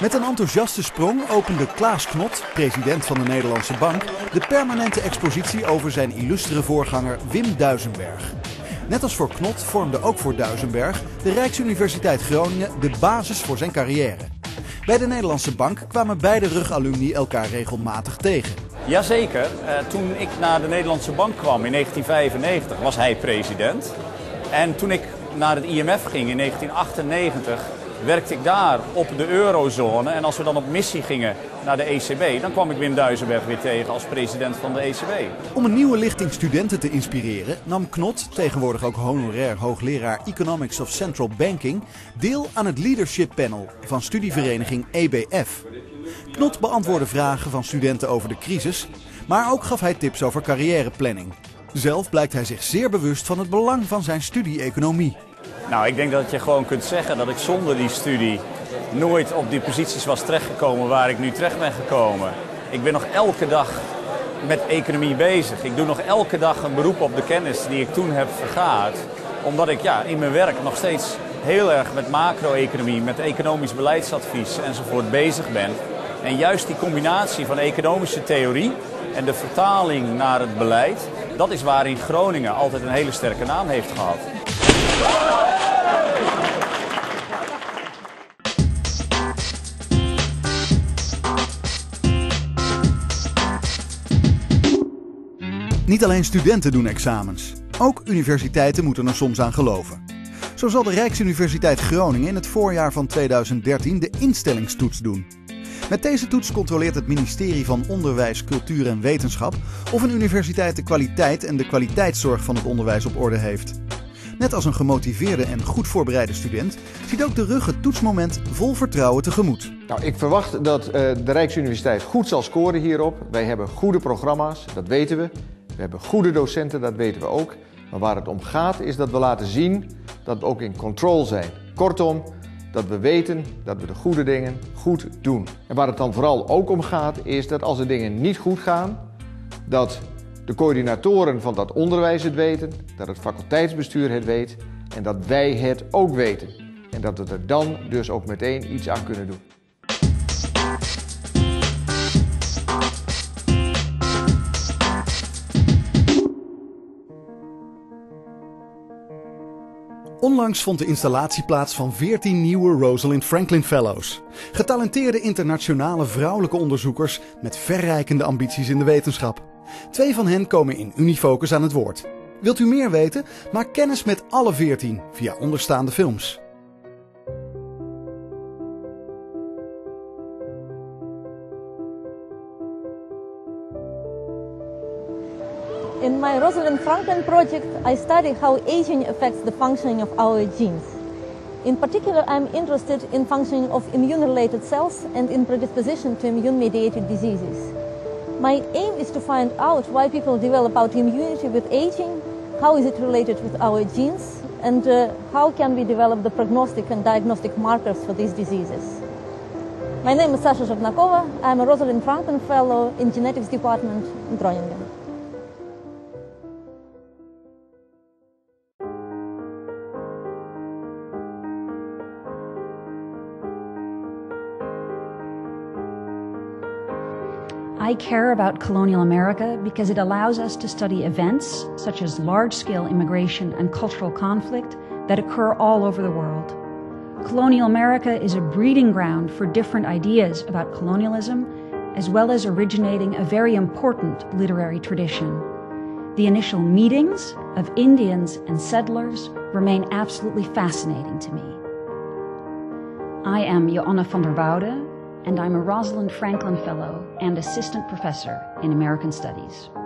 Met een enthousiaste sprong opende Klaas Knot, president van de Nederlandse Bank, de permanente expositie over zijn illustere voorganger Wim Duisenberg. Net als voor Knot vormde ook voor Duisenberg de Rijksuniversiteit Groningen de basis voor zijn carrière. Bij de Nederlandse Bank kwamen beide rugalumni elkaar regelmatig tegen. Jazeker, toen ik naar de Nederlandse Bank kwam in 1995 was hij president. En toen ik naar het IMF ging in 1998 werkte ik daar op de eurozone. En als we dan op missie gingen naar de ECB, dan kwam ik Wim Duisenberg weer tegen als president van de ECB. Om een nieuwe lichting studenten te inspireren nam Knot, tegenwoordig ook honorair hoogleraar Economics of Central Banking, deel aan het leadership panel van studievereniging EBF. Knot beantwoordde vragen van studenten over de crisis, maar ook gaf hij tips over carrièreplanning. Zelf blijkt hij zich zeer bewust van het belang van zijn studie economie. Nou, ik denk dat je gewoon kunt zeggen dat ik zonder die studie nooit op die posities was terechtgekomen waar ik nu terecht ben gekomen. Ik ben nog elke dag met economie bezig. Ik doe nog elke dag een beroep op de kennis die ik toen heb vergaard. Omdat ik in mijn werk nog steeds heel erg met macro-economie, met economisch beleidsadvies enzovoort bezig ben. En juist die combinatie van economische theorie en de vertaling naar het beleid, dat is waarin Groningen altijd een hele sterke naam heeft gehad. Niet alleen studenten doen examens. Ook universiteiten moeten er soms aan geloven. Zo zal de Rijksuniversiteit Groningen in het voorjaar van 2013 de instellingstoets doen. Met deze toets controleert het ministerie van Onderwijs, Cultuur en Wetenschap of een universiteit de kwaliteit en de kwaliteitszorg van het onderwijs op orde heeft. Net als een gemotiveerde en goed voorbereide student ziet ook de RUG het toetsmoment vol vertrouwen tegemoet. Nou, ik verwacht dat de Rijksuniversiteit goed zal scoren hierop. Wij hebben goede programma's, dat weten we. We hebben goede docenten, dat weten we ook. Maar waar het om gaat is dat we laten zien dat we ook in control zijn. Kortom, dat we weten dat we de goede dingen goed doen. En waar het dan vooral ook om gaat is dat als de dingen niet goed gaan, dat de coördinatoren van dat onderwijs het weten, dat het faculteitsbestuur het weet en dat wij het ook weten. En dat we er dan dus ook meteen iets aan kunnen doen. Onlangs vond de installatie plaats van 14 nieuwe Rosalind Franklin Fellows. Getalenteerde internationale vrouwelijke onderzoekers met verrijkende ambities in de wetenschap. 2 van hen komen in Unifocus aan het woord. Wilt u meer weten? Maak kennis met alle 14 via onderstaande films. In my Rosalind Franklin project, I study how aging affects the functioning of our genes. In particular, I'm interested in functioning of immune-related cells and in predisposition to immune-mediated diseases. My aim is to find out why people develop autoimmunity with aging, how is it related with our genes, and how can we develop the prognostic and diagnostic markers for these diseases. My name is Sasha Zhevnakova. I'm a Rosalind Franklin Fellow in Genetics Department in Groningen. I care about colonial America because it allows us to study events such as large-scale immigration and cultural conflict that occur all over the world. Colonial America is a breeding ground for different ideas about colonialism, as well as originating a very important literary tradition. The initial meetings of Indians and settlers remain absolutely fascinating to me. I am Joanna van der Woude, and I'm a Rosalind Franklin Fellow and Assistant Professor in American Studies.